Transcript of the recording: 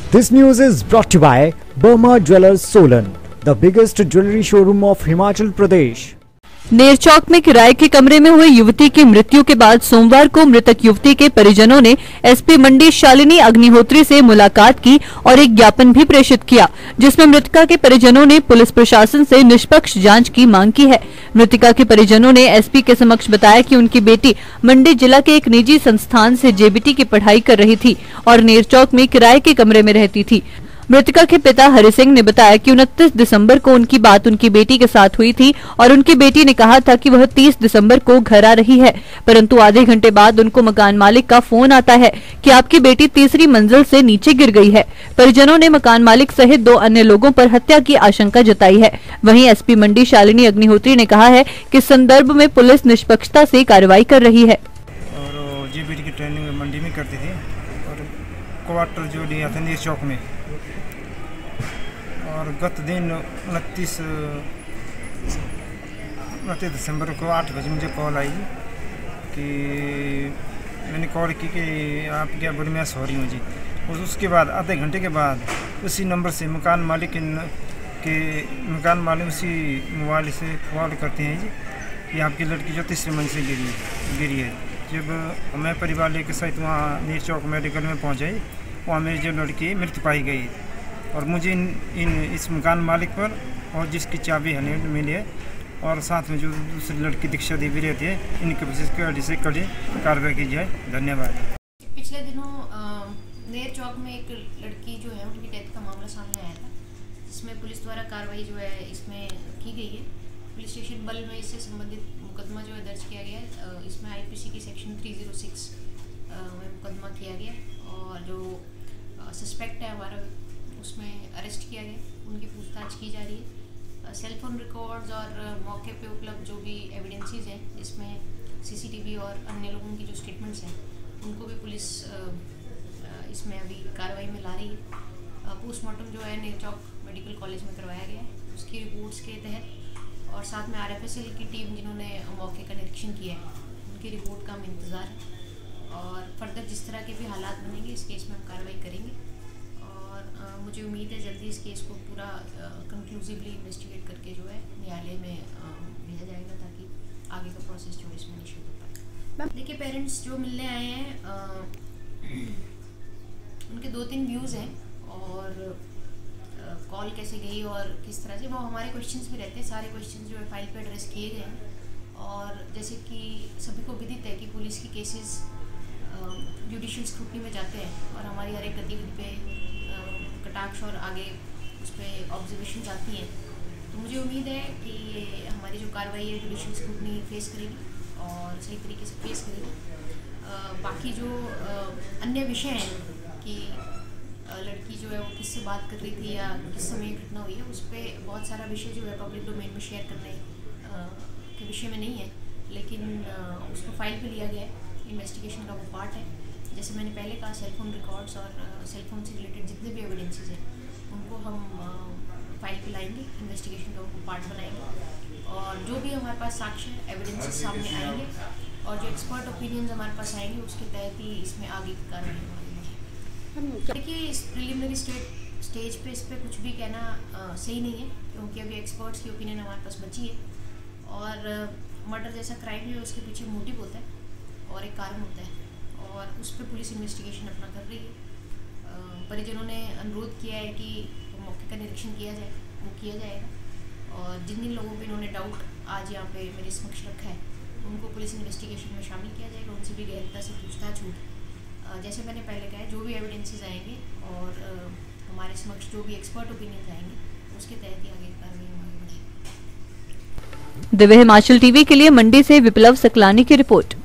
This news is brought to you by Burma Jewellers Solan, the biggest jewelry showroom of Himachal Pradesh. Nerchowk में किराए के कमरे में हुई युवती की मृत्यु के बाद सोमवार को मृतक युवती के परिजनों ने एसपी मंडी शालिनी अग्निहोत्री से मुलाकात की और एक ज्ञापन भी प्रेषित किया, जिसमें मृतका के परिजनों ने पुलिस प्रशासन से निष्पक्ष जांच की मांग की है। मृतका के परिजनों ने एसपी के समक्ष बताया कि उनकी बेटी मंडी जिला के एक निजी संस्थान से जेबीटी की पढ़ाई कर रही थी और नेरचौक में किराए के कमरे में रहती थी। मृतका के पिता हरि सिंह ने बताया कि 29 दिसंबर को उनकी बात उनकी बेटी के साथ हुई थी और उनकी बेटी ने कहा था कि वह 30 दिसंबर को घर आ रही है, परंतु आधे घंटे बाद उनको मकान मालिक का फोन आता है कि आपकी बेटी तीसरी मंजिल से नीचे गिर गई है। परिजनों ने मकान मालिक सहित 2 अन्य लोगों पर हत्या की आशंका जताई है। वहीं एसपी मंडी शालिनी अग्निहोत्री ने कहा है कि इस संदर्भ में पुलिस निष्पक्षता से कार्रवाई कर रही है। और जेबीटी की ट्रेनिंग मंडी में करती थी और क्वार्टर जो लिया था नेरचौक में, और गत दिन 29 दिसंबर को 8 बजे मुझे कॉल आई कि मैंने कॉल की कि आप क्या बोले, मैं सॉरी हूँ जी। और उसके बाद आधे घंटे के बाद उसी नंबर से मकान मालिक उसी मोबाइल से कॉल करते हैं जी कि आपकी लड़की जो तीसरी मंजिल से गिरी है। जब मैं परिवार लेकर सहित वहाँ नेरचौक मेडिकल में पहुँचे, वहाँ मेरी जो लड़की मृत पाई गई और मुझे इस मकान मालिक पर और जिसकी चाबी है मिली है और साथ में जो दूसरी लड़की दीक्षा देवी रहती है, इनके वजह से कड़ी कार्रवाई की जाए। धन्यवाद। पिछले दिनों नेरचौक में एक लड़की जो है उनकी डेथ का मामला सामने आया था, जिसमें पुलिस द्वारा कार्रवाई जो है इसमें की गई है। पुलिस स्टेशन बल में इससे संबंधित मुकदमा जो है दर्ज किया गया है। इसमें आईपीसी की सेक्शन 306 में मुकदमा किया गया और जो सस्पेक्ट है हमारा उसमें अरेस्ट किया गया, उनकी पूछताछ की जा रही है। सेलफोन रिकॉर्ड्स और मौके पे उपलब्ध जो भी एविडेंसेस हैं, जिसमें सीसीटीवी और अन्य लोगों की जो स्टेटमेंट्स हैं, उनको भी पुलिस इसमें अभी कार्रवाई में ला रही है। पोस्टमार्टम जो है नेरचौक मेडिकल कॉलेज में करवाया गया है, उसकी रिपोर्ट्स के तहत और साथ में आरएफएसएल की टीम जिन्होंने मौके का निरीक्षण किया है, उनकी रिपोर्ट का हम इंतज़ार है और फर्दर जिस तरह के भी हालात बनेंगे इस केस में हम कार्रवाई करेंगे। मुझे उम्मीद है जल्दी इस केस को पूरा कंक्लूसिवली इन्वेस्टिगेट करके जो है न्यायालय में भेजा जाएगा, ताकि आगे का प्रोसेस जो इसमें निश्चित हो पाए। देखिए, पेरेंट्स जो मिलने आए हैं उनके 2-3 व्यूज़ हैं और कॉल कैसे गई और किस तरह से, वो हमारे क्वेश्चंस भी रहते हैं। सारे क्वेश्चंस जो है फाइल पे एड्रेस किए गए हैं और जैसे कि सभी को विदित है कि पुलिस की केसेस जुडिशियल स्क्रूटनी में जाते हैं और हमारी हर एक गतिविधि पे कटाक्ष और आगे उस पर ऑब्जर्वेशन आती हैं। तो मुझे उम्मीद है कि ये हमारी जो कार्रवाई है जुडिशियल स्क्रूटनी फेस करेगी और सही तरीके से फेस करेगी। बाकी जो अन्य विषय हैं कि लड़की जो है वो किससे बात कर रही थी या किस समय घटना हुई है, उस पर बहुत सारा विषय जो है पब्लिक डोमेन में शेयर करने के विषय में नहीं है, लेकिन उसको फाइल पे लिया गया है। इन्वेस्टिगेशन का वो पार्ट है। जैसे मैंने पहले कहा, सेलफोन रिकॉर्ड्स और सेलफोन से रिलेटेड जितने भी एविडेंसेस हैं उनको हम फाइल पे लाएंगे, इन्वेस्टिगेशन का उनको पार्ट बनाएंगे और जो भी हमारे पास साक्ष्य एविडेंसेस सामने आएंगे और जो एक्सपर्ट ओपिनियंस हमारे पास आएंगे उसके तहत ही इसमें आगे की कार्रवाई होगी। देखिए, इस प्रिलिमिनरी स्टेज पे इस पर कुछ भी कहना सही नहीं है, क्योंकि अभी एक्सपर्ट्स की ओपिनियन हमारे पास बची है और मर्डर जैसा क्राइम है उसके पीछे मोटिव होता है और एक कारण होता है और उस पर पुलिस इन्वेस्टिगेशन अपना कर रही है। परिजनों ने अनुरोध किया है कि मौके का निरीक्षण किया जाए, वो किया जाएगा और जिन जिन लोगों पे इन्होंने डाउट आज यहाँ पे मेरे समक्ष रखा है उनको पुलिस इन्वेस्टिगेशन में शामिल किया जाएगा, उनसे भी गहनता से पूछताछ होगी। जैसे मैंने पहले कहा, जो भी एविडेंसेस आएंगे और हमारे समक्ष जो भी एक्सपर्ट ओपिनियंस आएंगे उसके तहत ही आगे कार्रवाई बढ़ेगी। दिव्य हिमाचल टीवी के लिए मंडी से विप्लव सकलानी की रिपोर्ट।